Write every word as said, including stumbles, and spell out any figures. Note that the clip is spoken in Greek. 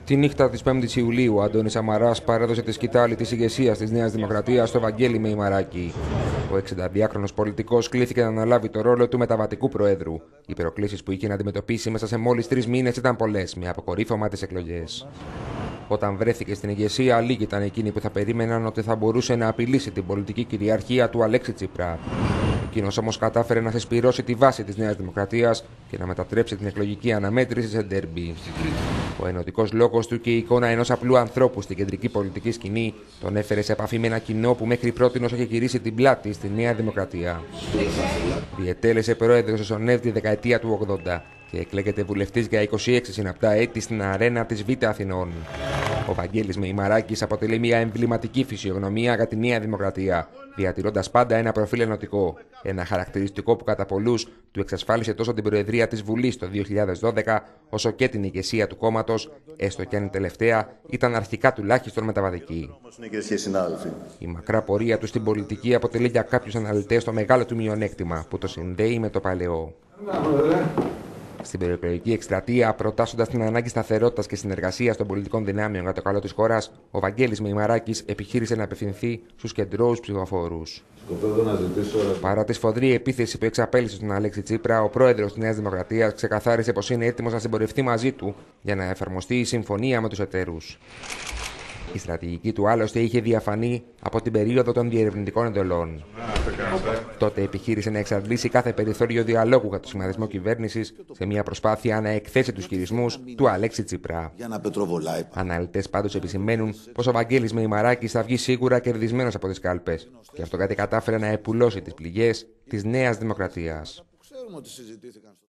Τη νύχτα της πέμπτης Ιουλίου, ο Αντώνης Σαμαράς παρέδωσε τη σκητάλη της ηγεσίας της Νέας Δημοκρατίας στο Βαγγέλη Μεϊμαράκη. Ο εξηνταδυάχρονος πολιτικός κλήθηκε να αναλάβει το ρόλο του μεταβατικού προέδρου. Οι προκλήσεις που είχε να αντιμετωπίσει μέσα σε μόλις τρεις μήνες ήταν πολλές, με αποκορύφωμα τις εκλογές. Όταν βρέθηκε στην ηγεσία, λίγοι ήταν εκείνοι που θα περίμεναν ότι θα μπορούσε να απειλήσει την πολιτική κυριαρχία του Αλέξη Τσίπρα. Εκείνος όμως κατάφερε να θεσπηρώσει τη βάση της Νέας Δημοκρατίας και να μετατρέψει την εκλογική αναμέτρηση σε ντέρμπι. Ο ενωτικός λόγος του και η εικόνα ενός απλού ανθρώπου στην κεντρική πολιτική σκηνή τον έφερε σε επαφή με ένα κοινό που μέχρι πρότινος είχε γυρίσει την πλάτη στη Νέα Δημοκρατία. Διετέλεσε πρόεδρος στο ΣΟΝΕΒ τη δεκαετία του ογδόντα και εκλέγεται βουλευτής για είκοσι έξι συναπτά έτη στην αρένα της Β' Αθηνών. Ο Βαγγέλης Μεϊμαράκης αποτελεί μια εμβληματική φυσιογνωμία για τη Νέα Δημοκρατία, διατηρώντας πάντα ένα προφίλ ενωτικό. Ένα χαρακτηριστικό που κατά πολλούς του εξασφάλισε τόσο την Προεδρία της Βουλής το δύο χιλιάδες δώδεκα, όσο και την ηγεσία του κόμματος, έστω κι αν η τελευταία ήταν αρχικά τουλάχιστον μεταβατική. Η μακρά πορεία του στην πολιτική αποτελεί για κάποιους αναλυτές το μεγάλο του μειονέκτημα που το συνδέει με το παλαιό. Στην προεκλογική εκστρατεία, προτάσσοντας την ανάγκη σταθερότητας και συνεργασίας των πολιτικών δυνάμεων για το καλό της χώρας, ο Βαγγέλης Μεϊμαράκης επιχείρησε να απευθυνθεί στους κεντρώους ψηφοφόρους. Παρά τη σφοδρή επίθεση που εξαπέλυσε στον Αλέξη Τσίπρα, ο πρόεδρος της Νέας Δημοκρατίας ξεκαθάρισε πως είναι έτοιμος να συμπορευτεί μαζί του για να εφαρμοστεί η συμφωνία με τους εταίρους. Η στρατηγική του άλλωστε είχε διαφανεί από την περίοδο των διερευνητικών εντολών. Τότε επιχείρησε να εξαντλήσει κάθε περιθώριο διαλόγου για το σχηματισμό κυβέρνησης σε μια προσπάθεια να εκθέσει τους χειρισμούς του Αλέξη Τσίπρα. Αναλυτές πάντως επισημαίνουν πως ο Βαγγέλης Μεϊμαράκης θα βγει σίγουρα κερδισμένος από τις κάλπες και αυτό κάτι κατάφερε να επουλώσει τις πληγές της Νέας Δημοκρατίας.